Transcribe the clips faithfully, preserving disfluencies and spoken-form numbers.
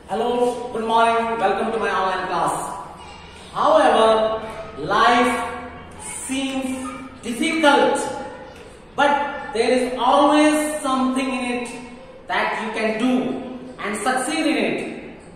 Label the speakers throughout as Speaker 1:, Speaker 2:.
Speaker 1: Hello, good morning, welcome to my online class. However, life seems difficult, but there is always something in it that you can do and succeed in it.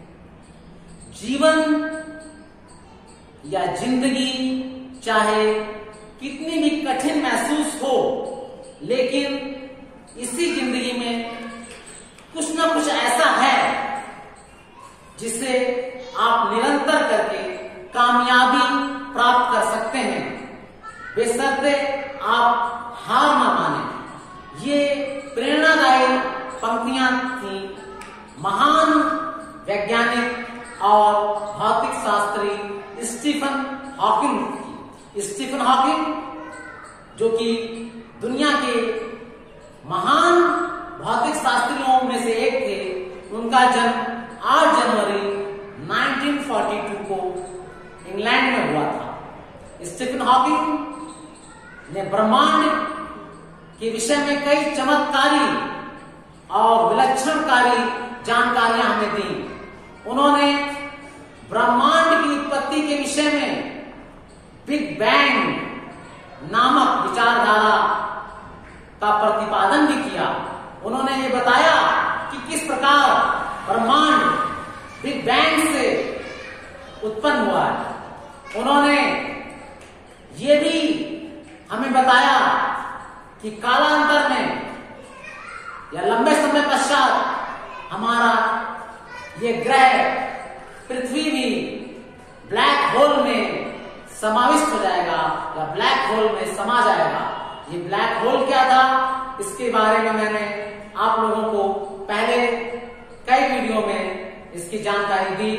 Speaker 1: जीवन या जिंदगी चाहे कितनी भी कठिन महसूस हो, लेकिन इसी जिंदगी में कुछ ना कुछ ऐसा है जिसे आप निरंतर करके कामयाबी प्राप्त कर सकते हैं, बेशर्ते आप हार न माने। ये प्रेरणादायी पंक्तियां थी महान वैज्ञानिक और भौतिक शास्त्री स्टीफन हॉकिंग की। स्टीफन हॉकिंग जो कि दुनिया के महान भौतिक शास्त्रियों में से एक थे, उनका जन्म आठ जनवरी उन्नीस सौ बयालीस को इंग्लैंड में हुआ था। स्टीफन हॉकिंग ने ब्रह्मांड के विषय में कई चमत्कारी और विलक्षणकारी जानकारियां हमें दी। उन्होंने ब्रह्मांड की उत्पत्ति के विषय में बिग बैंग नामक विचारधारा का प्रतिपादन भी किया। उन्होंने ये बताया कि किस प्रकार ब्रह्मांड बिग बैंग से उत्पन्न हुआ है। उन्होंने ये भी हमें बताया कि कालांतर में या लंबे समय पश्चात हमारा ये ग्रह पृथ्वी भी ब्लैक होल में समाविष्ट हो जाएगा या ब्लैक होल में समा जाएगा। ये ब्लैक होल क्या था, इसके बारे में मैंने आप लोगों को पहले कई वीडियो में इसकी जानकारी दी,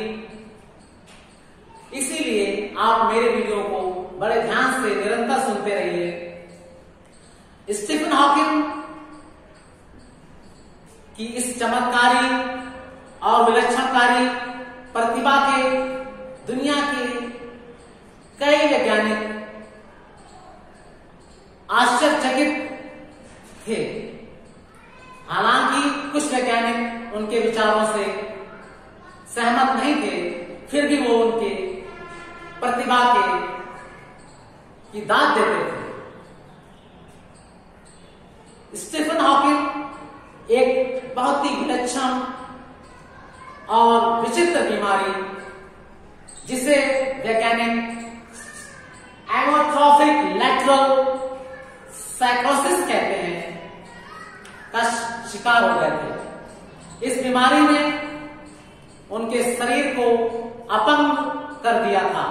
Speaker 1: इसीलिए आप मेरे वीडियो को बड़े ध्यान से निरंतर सुनते रहिए। स्टीफन हॉकिंग की इस चमत्कारी और विलक्षणकारी प्रतिभा के दुनिया के कई वैज्ञानिक आश्चर्यचकित थे। हालांकि कुछ वैज्ञानिक उनके विचारों से सहमत नहीं थे, फिर भी वो उनके प्रतिभा के की दाद देते थे। स्टीफन हॉकिंग एक बहुत ही विलक्षण और विचित्र बीमारी, जिसे वैज्ञानिक एमोट्रोफिक लैटरल साइकोसिस कहते हैं, का शिकार हो गए थे। इस बीमारी ने उनके शरीर को अपंग कर दिया था।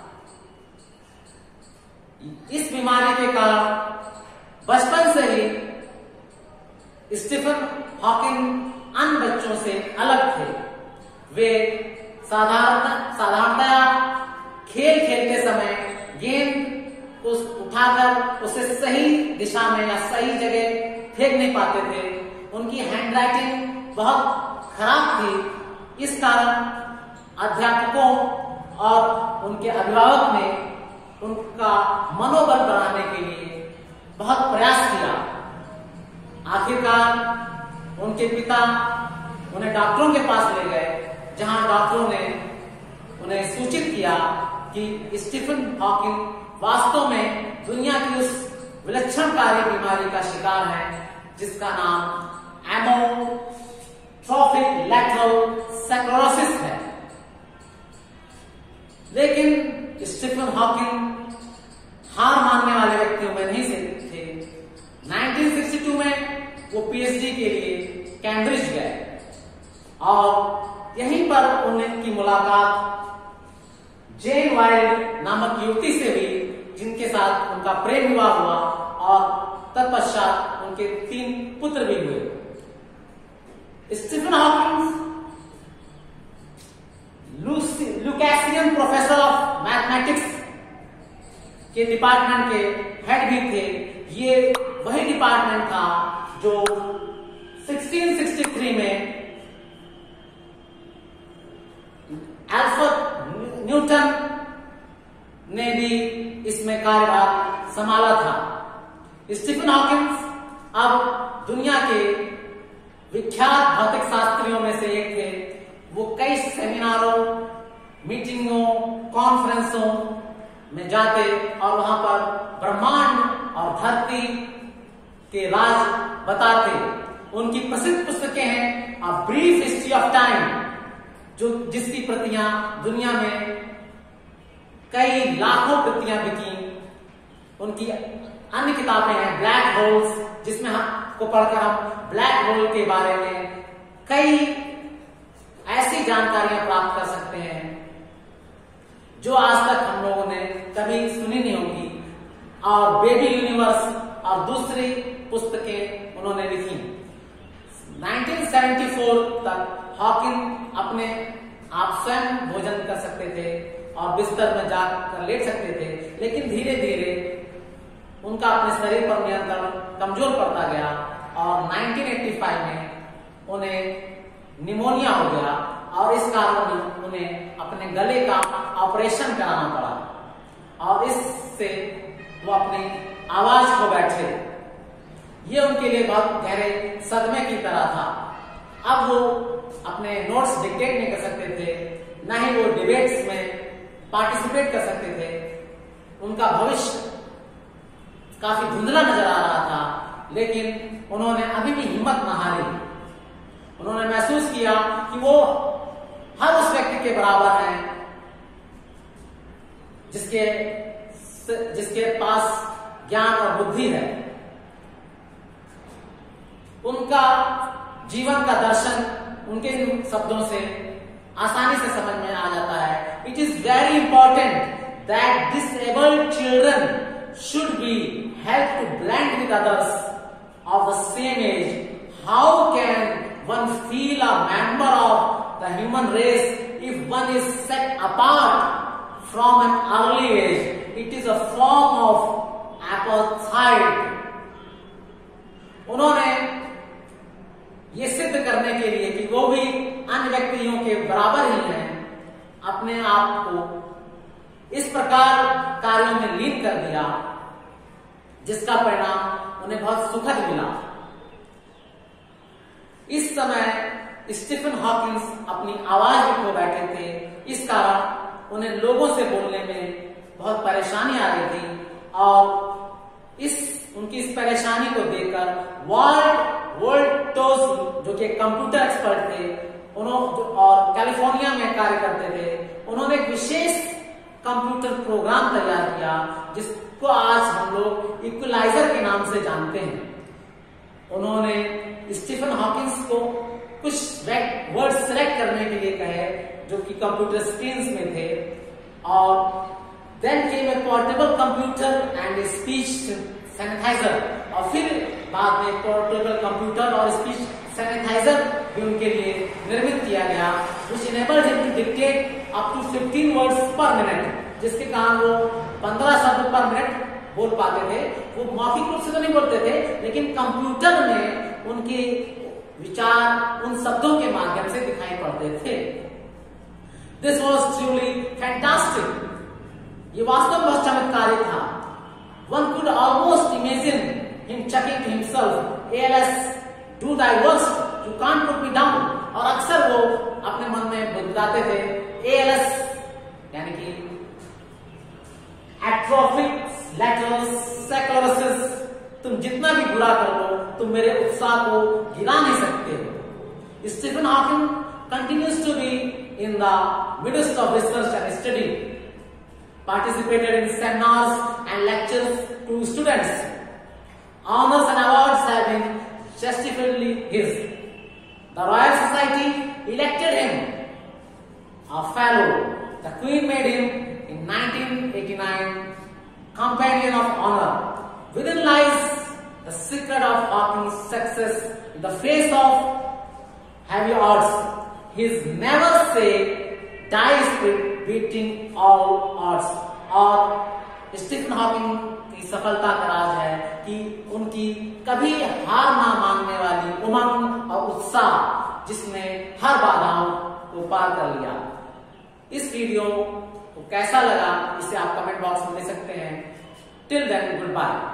Speaker 1: इस बीमारी के कारण बचपन से ही स्टीफन हॉकिंग अन्य बच्चों से अलग थे। वे साधारण साधारणतया खेल खेलते समय गेंद को उठाकर उसे सही दिशा में या सही जगह फेंक नहीं पाते थे। उनकी हैंडराइटिंग बहुत खराब थी। इस कारण अध्यापकों और उनके अभिभावक ने उनका मनोबल बढ़ाने के लिए बहुत प्रयास किया। आखिरकार उनके पिता उन्हें डॉक्टरों के पास ले गए, जहां डॉक्टरों ने उन्हें सूचित किया कि स्टीफन हॉकिंग वास्तव में दुनिया की उस विलक्षणकारी बीमारी का शिकार है जिसका नाम एमोट्रोफिक लैटरल साइकोसिस है। लेकिन स्टीफन हॉकिंग हार मानने वाले व्यक्तियों में नहीं थे। उन्नीस सौ बासठ में वो पीएचडी के लिए कैम्ब्रिज गए और यहीं पर उनकी मुलाकात जेन वाइल्ड नामक युवती से हुई, जिनके साथ उनका प्रेम विवाह हुआ और तत्पश्चात उनके तीन पुत्र भी हुए। Stephen Hawking Lucasian professor of mathematics के डिपार्टमेंट के हेड भी थे। ये वही डिपार्टमेंट था जो सोलह सौ तिरसठ में अल्फ्रेड न्यूटन ने भी इसमें कार्यभार संभाला था। स्टीफन हॉकिंग अब दुनिया के विख्यात भौतिक शास्त्रियों में से एक थे। वो कई सेमिनारों, मीटिंगों, कॉन्फ्रेंसों में जाते और वहां पर ब्रह्मांड और धरती के राज बताते। उनकी प्रसिद्ध पुस्तकें हैं a brief history of time, जो जिसकी प्रतियां दुनिया में कई लाखों प्रतियां बिकी। उनकी अन्य किताबें हैं ब्लैक होल्स, जिसमें हमको पढ़कर हम ब्लैक होल के बारे में कई ऐसी जानकारियां प्राप्त कर सकते हैं जो आज तक हम लोगों ने कभी सुनी नहीं होगी। और बेबी यूनिवर्स और दूसरी पुस्तकें उन्होंने लिखी। उन्नीस सौ चौहत्तर तक हॉकिंग अपने आप स्वयं भोजन कर सकते थे और बिस्तर में जाकर लेट सकते थे, लेकिन धीरे धीरे उनका अपने शरीर पर नियंत्रण कमजोर पड़ता गया और उन्नीस सौ पचासी में उन्हें निमोनिया हो गया और इस कारण उन्हें अपने गले का ऑपरेशन कराना पड़ा और इससे वो अपनी आवाज खो बैठे। ये उनके लिए बहुत गहरे सदमे की तरह था। अब वो अपने नोट्स डिक्टेट नहीं कर सकते थे, ना ही वो डिबेट्स में पार्टिसिपेट कर सकते थे। उनका भविष्य काफी धुंधला नजर आ रहा था, लेकिन उन्होंने अभी भी हिम्मत न हारी। उन्होंने महसूस किया कि वो हर उस व्यक्ति के बराबर हैं जिसके जिसके पास ज्ञान और बुद्धि है। उनका जीवन का दर्शन उनके शब्दों से आसानी से समझ में आ जाता है। It is very important that disabled children should be helped to blend with others of the same age. How can one feel a member of the human race if one is set apart from an early age? It is a form of apartheid. उन्होंने ये सिद्ध करने के लिए कि वो भी अन्य व्यक्तियों के बराबर ही हैं, अपने आप को इस प्रकार कार्यों में लीन कर दिया जिसका परिणाम उन्हें बहुत सुखद मिला। इस समय स्टीफन हॉकिंस अपनी आवाज में खो बैठे थे, इस कारण उन्हें लोगों से बोलने में बहुत परेशानी आ रही थी और इस उनकी इस परेशानी को देखकर वर्ल्ड वर्ल्ड टोस, जो कि कंप्यूटर एक्सपर्ट थे उन्होंने और कैलिफोर्निया में कार्य करते थे, उन्होंने एक विशेष कंप्यूटर प्रोग्राम तैयार किया जिसको आज हम लोग इक्वलाइजर के नाम से जानते हैं। उन्होंने स्टीफन हॉकिंस को कुछ वर्ड सेलेक्ट करने के लिए कहे जो कि कंप्यूटर स्क्रीन्स में थे और then came a portable computer and a speech synthesiser, और फिर बाद में पोर्टेबल कंप्यूटर और स्पीच सैनिटाइजर भी उनके लिए निर्मित किया गया, which enabled him to dictate up to fifteen words per minute, जिसके कारण वो पंद्रह शब्द पर मिनट बोल पाते थे। वो मौखिक रूप से तो नहीं बोलते थे, लेकिन कंप्यूटर में उनके विचार उन शब्दों के माध्यम से दिखाई पड़ते थे। This was truly fantastic. ये वास्तव में बहुत चमत्कारिक था। One could almost imagine him chuckling to himself, A L S, do thy worst, you can't put me down। और अक्सर वो अपने मन में बुदबुदाते थे A L S यानी कि एट्रोफिक स्क्लेरोसिस, तुम जितना भी बुरा कर लो तुम मेरे उत्साह को गिरा नहीं सकते हो। Stephen Hawking continues to be in the midst of research and study, participated in seminars and lectures to students. Honors and awards have been justifiably his. The Royal Society elected him a fellow. The Queen made him in nineteen eighty-nine Companion of Honor. Within lies the secret of Hawking's success in the face of heavy odds. His never say die spirit beating all odds. और Stephen Hawking की सफलता का राज है कि उनकी कभी हार ना मानने वाली उमंग और उत्साह जिसने हर बाधाओं को पार कर लिया। इस वीडियो को कैसा लगा इसे आप कमेंट बॉक्स में दे सकते हैं। Till then good bye.